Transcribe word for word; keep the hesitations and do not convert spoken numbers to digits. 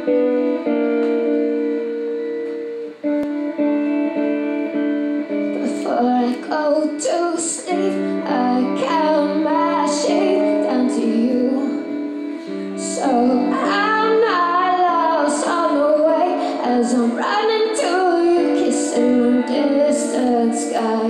Before I go to sleep, I count my sheep down to you, so I'm not lost on the way as I'm running to you, kissing the distant sky.